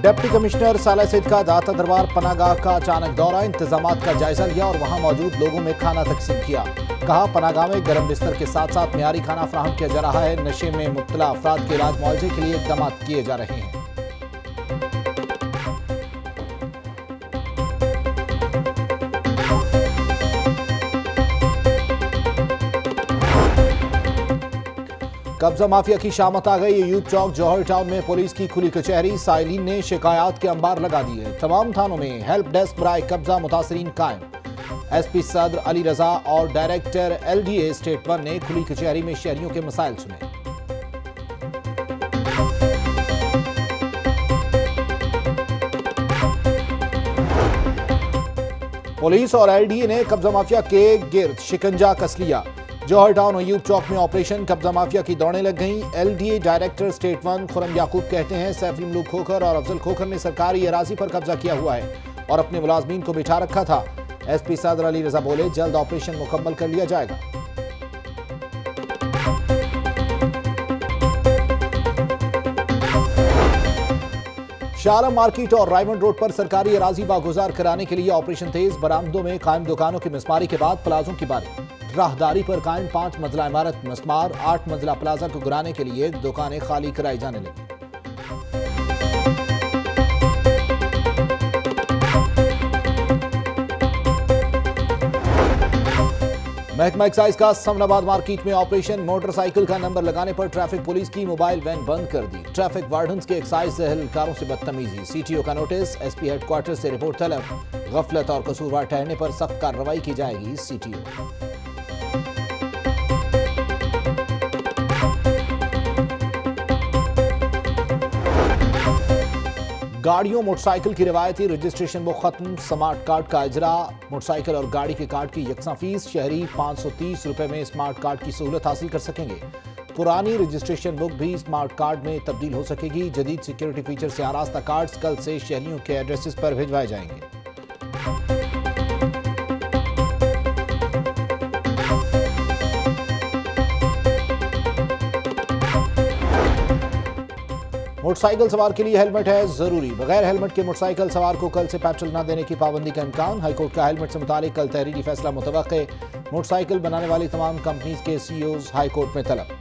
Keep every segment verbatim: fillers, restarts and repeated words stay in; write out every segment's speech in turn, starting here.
Deputy commissioner साला सईद का दाता दरबार पनागाह का अचानक दौरा, इंतजामात का जायजा लिया और वहां मौजूद लोगों में खाना तकसीम किया। कहा, पनागाह में गर्म बिस्तर के साथ साथ मियारी खाना फराहम किया जा रहा है। नशे में मुब्तला अफराद के इलाज मुआवजे के लिए इकदाम किए जा रहे हैं। कब्जा माफिया की शामत आ गई। यूब चौक जौहर टाउन में पुलिस की खुली कचहरी, साइलिन ने शिकायत के अंबार लगा दिए। तमाम थानों में हेल्प डेस्क बराए कब्जा मुतासरीन कायम। एसपी सदर अली रजा और डायरेक्टर एलडीए स्टेट वन ने खुली कचहरी में शहरियों के मसाइल सुने। पुलिस और एलडीए ने कब्जा माफिया के गिर्द शिकंजा कस लिया। जौहर टाउन और यूब चौक में ऑपरेशन कब्जा माफिया की दौड़ें लग गईं। LDA director state one Khurram Yaqub कहते हैं, सैफुल मलूक खोखर और अफजल खोखर ने सरकारी अराजी पर कब्जा किया हुआ है और अपने मुलाजमीन को बिठा रखा था। एसपी सदर अली रजा बोले, जल्द ऑपरेशन मुकम्मल कर लिया जाएगा। शालम मार्केट और रायमंड रोड पर सरकारी अराजी बागुजार कराने के लिए ऑपरेशन तेज। बरामदों में कायम दुकानों की मिसमारी के बाद प्लाजों की बारी। राहदारी पर कायम पांच मंजिला इमारत मिसमार, आठ मंजिला प्लाजा को गिराने के लिए दुकानें खाली कराई जाने लगी। महकमा एक्साइज का समनाबाद मार्केट में ऑपरेशन। मोटरसाइकिल का नंबर लगाने पर ट्रैफिक पुलिस की मोबाइल वैन बंद कर दी। ट्रैफिक वार्डन्स के एक्साइज एहलकारों से बदतमीजी। सीटीओ का नोटिस, एसपी हेडक्वार्टर से रिपोर्ट तलब। गफलत और कसूरवार ठहरने पर सख्त कार्रवाई की जाएगी। सीटीओ गाड़ियों मोटरसाइकिल की रिवायती रजिस्ट्रेशन बुक खत्म। स्मार्ट कार्ड का इजरा। मोटरसाइकिल और गाड़ी के कार्ड की यकसा फीस। शहरी पाँच सौ तीस रुपए में स्मार्ट कार्ड की सहूलत हासिल कर सकेंगे। पुरानी रजिस्ट्रेशन बुक भी स्मार्ट कार्ड में तब्दील हो सकेगी। जदीद सिक्योरिटी फीचर से आरास्ता कार्ड्स कल से शहरियों के एड्रेसेस पर भिजवाए जाएंगे। मोटरसाइकिल सवार के लिए हेलमेट है जरूरी। बगैर हेलमेट के मोटरसाइकिल सवार को कल से पेट्रोल न देने की पाबंदी का इम्कान। हाईकोर्ट का हेलमेट से मुतालिक कल तहरीरी फैसला मुतवक्के। मोटरसाइकिल बनाने वाली तमाम कंपनीज के सीईओज हाईकोर्ट में तलब।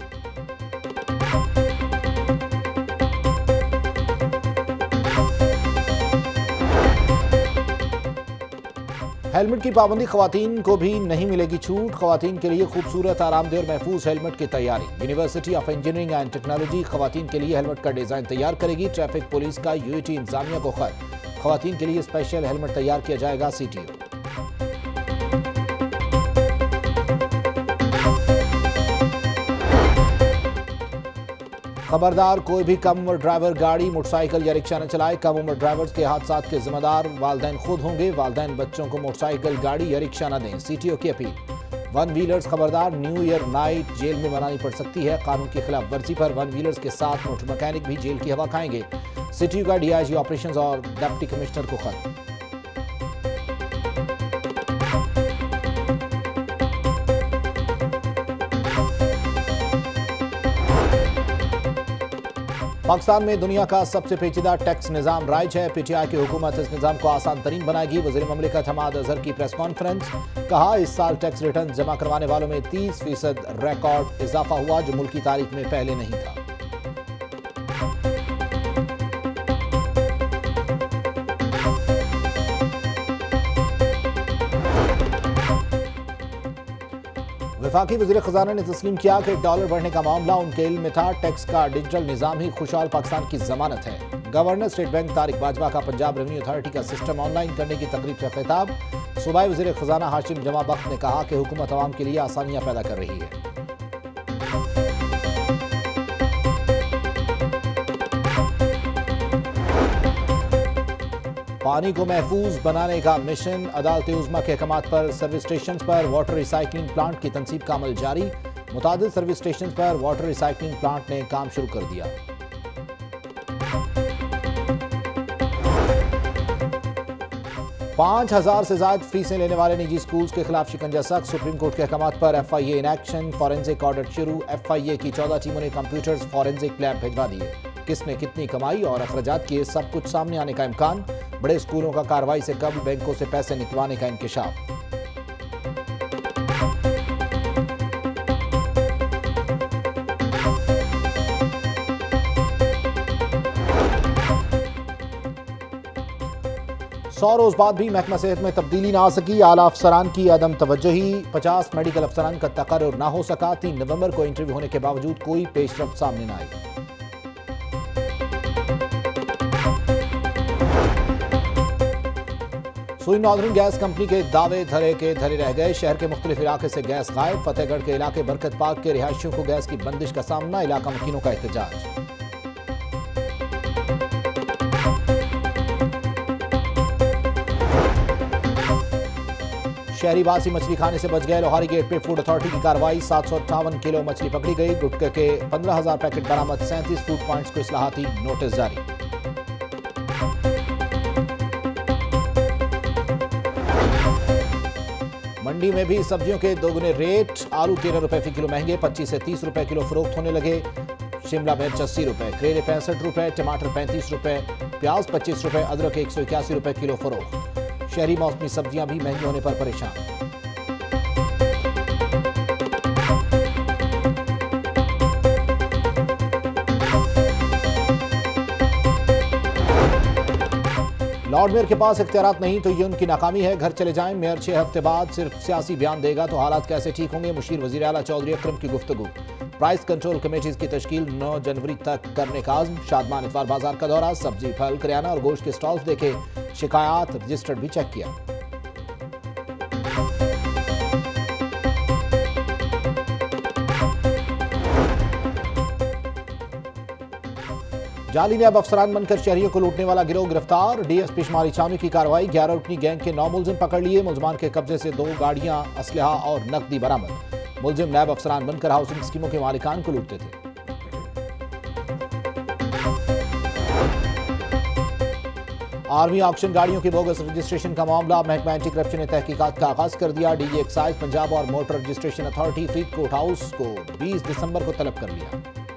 हेलमेट की पाबंदी, खवातीन को भी नहीं मिलेगी छूट। खवातीन के लिए खूबसूरत, आरामदेह और महफूज हेलमेट की तैयारी। University of engineering and technology खवातीन के लिए हेलमेट का डिजाइन तैयार करेगी। ट्रैफिक पुलिस का यूएटी इंतजामिया को खत। खवातीन के लिए स्पेशल हेलमेट तैयार किया जाएगा। सीटीओ खबरदार, कोई भी कम उम्र ड्राइवर गाड़ी, मोटरसाइकिल या रिक्शा न चलाए। कम उम्र ड्राइवर्स के हादसात के जिम्मेदार वालिदैन खुद होंगे। वालिदैन बच्चों को मोटरसाइकिल, गाड़ी या रिक्शा न दें। सीटीओ की अपील। वन व्हीलर्स खबरदार, न्यू ईयर नाइट जेल में मनानी पड़ सकती है। कानून की खिलाफ वर्जी पर वन व्हीलर्स के साथ मोटर मैकेनिक भी जेल की हवा खाएंगे। सीटीओ का डीआईजी ऑपरेशंस और डिप्टी कमिश्नर को खत। पाकिस्तान में दुनिया का सबसे पेचीदा टैक्स निज़ाम राइज है। पीटीआई की हुकूमत इस निज़ाम को आसान तरीन बनाएगी। वज़ीर ममलिकत हमाद अजहर की प्रेस कॉन्फ्रेंस। कहा, इस साल टैक्स रिटर्न जमा करवाने वालों में तीस फीसद रिकॉर्ड इजाफा हुआ, जो मुल्क की तारीख में पहले नहीं था। वफाकी वज़ीर ख़जाना ने तस्लीम किया कि डॉलर बढ़ने का मामला उनके इल्म में था। टैक्स का डिजिटल निज़ाम ही खुशहाल पाकिस्तान की जमानत है। Governor state bank Tariq Bajwa का पंजाब रेवेन्यू अथॉरिटी का सिस्टम ऑनलाइन करने की तकरीब से खिताब। सूबाई वज़ीर ख़जाना हाशिम जमा बख्त ने कहा कि हुकूमत अवाम के लिए आसानियां पैदा कर रही है। पानी को महफूज बनाने का मिशन। अदालत उज़्मा के अहकामात पर सर्विस स्टेशन पर वाटर रिसाइकलिंग प्लांट की तनसीब का अमल जारी। मुतादिद सर्विस स्टेशन पर वाटर रिसाइकलिंग प्लांट ने काम शुरू कर दिया। पांच हजार से ज्यादा फीसें लेने वाले निजी स्कूल्स के खिलाफ शिकंजा सख्त। सुप्रीम कोर्ट के अहकामात पर F I A in action. Forensic audit शुरू। एफ आई ए की चौदह टीमों ने कंप्यूटर्स फॉरेंसिक लैब भिजवा दिए। किसने कितनी कमाई और अखराजात किए, सब कुछ सामने आने का इम्कान। बड़े स्कूलों का कार्रवाई से कबल बैंकों से पैसे निकलवाने का इंकशाफ। सौ रोज बाद भी महकमा सेहत में तब्दीली ना आ सकी। आला अफसरान की अदम तवज्जोही, पचास मेडिकल अफसरान का तकर्रुर ना हो सका। तीन नवंबर को इंटरव्यू होने के बावजूद कोई पेशरफ्त सामने ना आई। सुई नॉर्दर्न गैस कंपनी के दावे धरे के धरे रह गए। शहर के मुख्तलिफ इलाके से गैस गायब। फतेहगढ़ के इलाके बरकत पार्क के रिहायशियों को गैस की बंदिश का सामना। इलाका मकीनों का एहतजाज। शहरी वासी मछली खाने से बच गए। लोहारी गेट पे फूड अथॉरिटी की कार्रवाई। सात सौ अट्ठावन किलो मछली पकड़ी गई। गुटखे के पंद्रह हजार पैकेट बरामद। सैंतीस फूड पॉइंट्स को इस्लाहाती नोटिस जारी। मंडी में भी सब्जियों के दोगुने रेट। आलू तेरह रुपए फी किलो महंगे, पच्चीस से तीस रुपए किलो फरोख्त होने लगे। शिमला मिर्च अस्सी रुपए, करेले पैंसठ रुपए, टमाटर पैंतीस रुपए, प्याज पच्चीस रुपए, अदरक एक सौ इक्यासी रुपए किलो फरोख्त। शहरी मौसमी सब्जियां भी महंगी होने पर परेशान। लॉर्ड मेयर के पास इख्तियारात नहीं तो ये उनकी नाकामी है। घर चले जाएं। मेयर छह हफ्ते बाद सिर्फ सियासी बयान देगा तो हालात कैसे ठीक होंगे। मुशीर वजीर आला चौधरी अकरम की गुफ्तगू। प्राइस कंट्रोल कमेटीज की तश्कील नौ जनवरी तक करने का आज़म। शादमान इतवार बाजार का दौरा। सब्जी, फल, करियाना और गोश्त के स्टॉल्स देखे। शिकायत रजिस्टर्ड भी चेक किया। जाली नैब अफसरान बनकर शहरियों को लूटने वाला गिरोह गिरफ्तार। डीएसपी शुमारी छावनी की कार्रवाई। ग्यारह रुकनी गैंग के नौ मुलजिम पकड़ लिए। मुलजमान के कब्जे से दो गाड़ियां, असलहा और नकदी बरामद। मुलजिम नैब अफसरान बनकर हाउसिंग स्कीमों के मालिकान को लूटते थे। आर्मी ऑक्शन गाड़ियों की बोगस रजिस्ट्रेशन का मामला। महकमा एंटी करप्शन ने तहकीकात का आगाज कर दिया। डीजी एक्साइज पंजाब और motor registration authority Faridkot house को बीस दिसंबर को तलब कर लिया।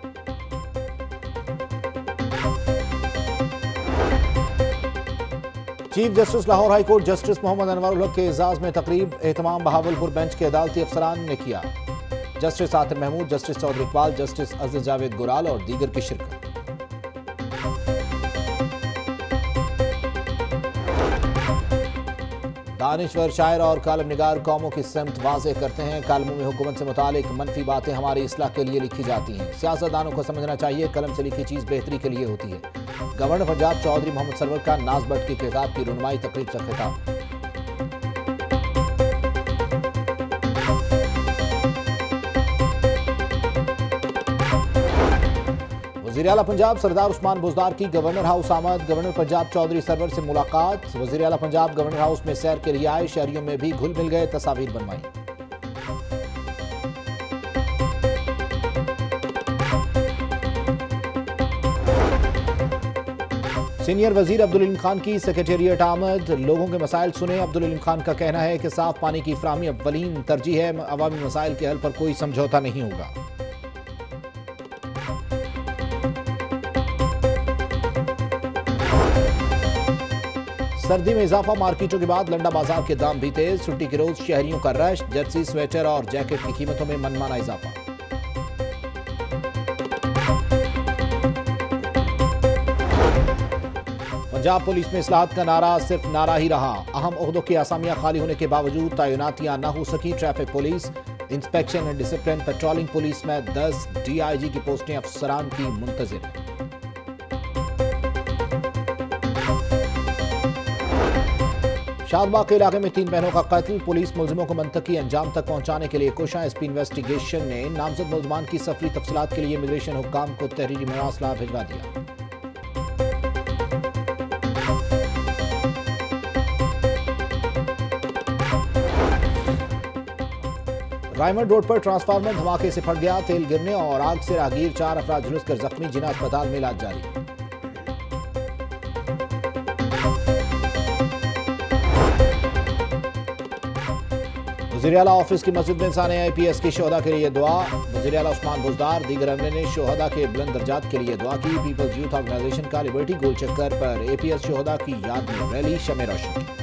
Chief justice Lahore high court justice Mohammad Anwar ul Haq के एजाज में तकरीब। एहतमाम बहावलपुर बेंच के अदालती अफसरान ने किया। Justice Atif Mahmood, justice Chaudhry Iqbal, justice Aziz Javed Gural और दीगर की शिरकत। दानिश्वर शायर और कालम निगार कौमों की समत वाज़ेह करते हैं। कालमों में हुकूमत से मुतालिक मनफी बातें हमारी इस्लाह के लिए लिखी जाती हैं। सियासतदानों को समझना चाहिए कलम से लिखी चीज़ बेहतरी के लिए होती है। गवर्नर पंजाब चौधरी मोहम्मद सरवर का नाज भट्ट की किताब की रुनमाई तकरीब से खिताब। वज़ीर आला पंजाब सरदार उस्मान बुज़दार की गवर्नर हाउस आमद। गवर्नर पंजाब चौधरी सरवर से मुलाकात। वज़ीर आला पंजाब गवर्नर हाउस में सैर के लिए आए। शहरियों में भी घुल मिल गए। तस्वीर बनवाई। सीनियर वजीर अब्दुल इल्म खान की सेक्रेटेरिएट आमद। लोगों के मसाइल सुने। अब्दुल इल्म खान का कहना है कि साफ पानी की फराहमी अव्वलीन तरजीह है। अवामी मसाइल के हल पर कोई समझौता नहीं होगा। सर्दी में इजाफा। मार्केटों के बाद लंडा बाजार के दाम भी तेज। छुट्टी के रोज शहरियों का रश। जर्सी, स्वेटर और जैकेट की कीमतों में मनमाना इजाफा। पंजाब पुलिस में इस्लाहत का नारा सिर्फ नारा ही रहा। अहम ओहदों की आसामियां खाली होने के बावजूद तैनातियां न हो सकी। Traffic police, inspection and discipline, patrolling police में दस डीआईजी की पोस्टें अफसरान की मुंतजिर। शादबाग के इलाके में तीन बहनों का कत्ल। पुलिस मुलजिमों को मंतकी अंजाम तक पहुंचाने के लिए कोशिश। एसपी इन्वेस्टिगेशन ने नामजद मुलजमान की सफरी तफसीलात के लिए इमिग्रेशन हुक्काम को तहरीरी मरासला भिजवा दिया। रायमंड रोड पर ट्रांसफार्मर धमाके से फट गया। तेल गिरने और आग से राहगीर चार अफराद झुलसकर जख्मी। जिला अस्पताल में इलाज जारी। वज़ीर-ए-आला ऑफिस की मस्जिद में इंसान आई पी एस के शोहदा के लिए दुआ। वज़ीर-ए-आला उस्मान बुज़दार दीगर अमले ने शोहदा के बुलंद दर्जात के लिए दुआ की। पीपल्स यूथ ऑर्गेनाइजेशन का लिबर्टी गोल चक्कर पर ए पी एस शोहदा की याद में रैली शमे रोशन की।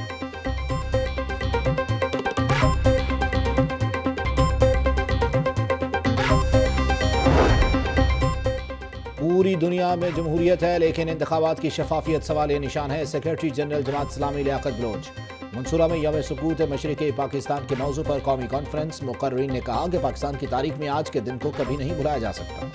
पूरी दुनिया में जमहूरियत है लेकिन इंतखाबात की शफाफियत सवाल निशान है। Secretary general Jamaat Islami Liaqat Baloch. मंसूरा में यौम सुकूत मशरिक़ी पाकिस्तान के मौजू पर कौमी कॉन्फ्रेंस। मुकर्रीन ने कहा कि पाकिस्तान की तारीख में आज के दिन को कभी नहीं भुलाया जा सकता।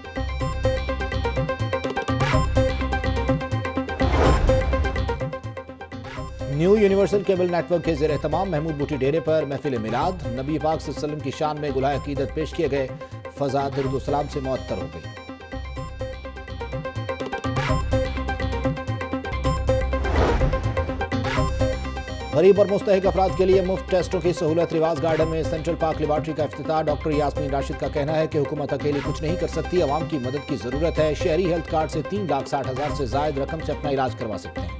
न्यू यूनिवर्सल केबल नेटवर्क के ज़ेर एहतमाम महमूद बूटी डेरे पर महफिल मिलाद। नबी पाक सल्लल्लाहु अलैहि वसल्लम की शान में गुलाए अकीदत पेश किए गए। फ़ज़ा दुरूद सलाम से मुअत्तर हो गई। गरीब और मुस्तहिक अफराद के लिए मुफ्त टेस्टों की सहूलत। रिवाज गार्डन में सेंट्रल पार्क लेबॉर्ट्री का इफ्तिताह। डॉक्टर यास्मीन राशिद का कहना है कि हुकूमत अकेली कुछ नहीं कर सकती, अवाम की मदद की जरूरत है। शहरी हेल्थ कार्ड से तीन लाख साठ हजार से जायद रकम से अपना इलाज करवा सकते हैं।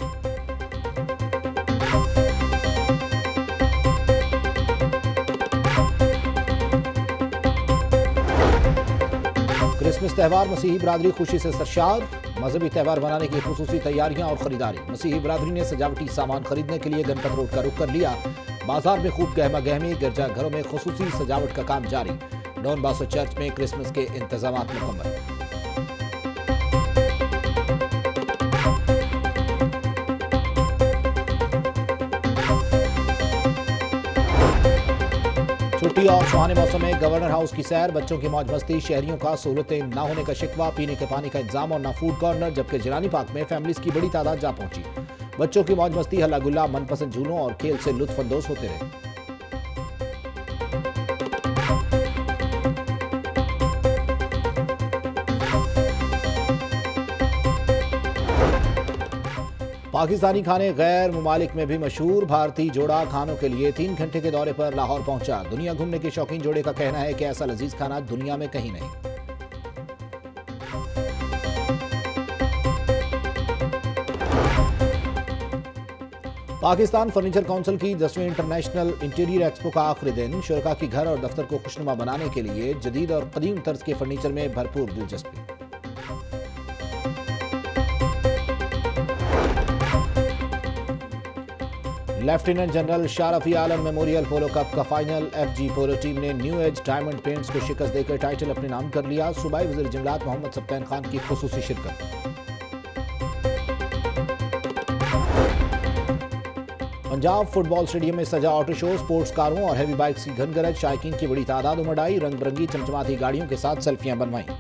क्रिसमस त्यौहार मसीही बरादरी खुशी से सरशार। मजहबी त्यौहार मनाने की खुसूसी तैयारियां और खरीदारी। मसीही बरादरी ने सजावटी सामान खरीदने के लिए गणपत रोड का रुख कर लिया। बाजार में खूब गहमा गहमी, गिरजा घरों में खुसूसी सजावट का काम जारी। डॉन बासो चर्च में क्रिसमस के इंतजाम मुकम्मल। छुट्टी और सुहाने मौसम में गवर्नर हाउस की सैर। बच्चों की मौज मस्ती, शहरियों का सहूलतें न होने का शिकवा। पीने के पानी का इंतजाम और न फूड कॉर्नर। जबकि जिलानी पार्क में फैमिलीज की बड़ी तादाद जा पहुंची। बच्चों की मौज मस्ती, हल्ला गुल्ला, मनपसंद झूलों और खेल से लुत्फ अंदोज होते रहे। पाकिस्तानी खाने गैर मुमालिक में भी मशहूर। भारतीय जोड़ा खानों के लिए तीन घंटे के दौरे पर लाहौर पहुंचा। दुनिया घूमने के शौकीन जोड़े का कहना है कि ऐसा लजीज खाना दुनिया में कहीं नहीं। पाकिस्तान फर्नीचर काउंसिल की दसवीं इंटरनेशनल इंटीरियर एक्सपो का आखिरी दिन। शुरका की घर और दफ्तर को खुशनुमा बनाने के लिए जदीद और कदीम तर्ज के फर्नीचर में भरपूर दिलचस्पी। Lieutenant general Shah Rafi Alam memorial polo cup का final. F G polo team ने न्यू एज डायमंड पेंट्स को शिकस्त देकर टाइटल अपने नाम कर लिया। सूबाई वज़ीर जंगलात मोहम्मद सब्तैन खान की खुसूसी शिरकत। पंजाब फुटबॉल स्टेडियम में सजा ऑटो शो। स्पोर्ट्स कारों और हैवी बाइक्स की घनगरज। शायकीन की बड़ी तादाद उमड़ आई। रंग बिरंगी चमचमाती गाड़ियों के साथ सेल्फियां बनवाई।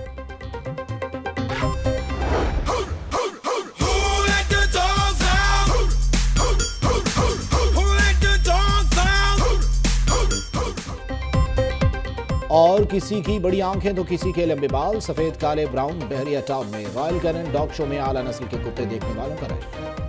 और किसी की बड़ी आंखें तो किसी के लंबे बाल। सफेद काले ब्राउन बहरिया टाउन में रॉयल कैनन डॉग शो में आला नस्ल के कुत्ते देखने वालों का रश।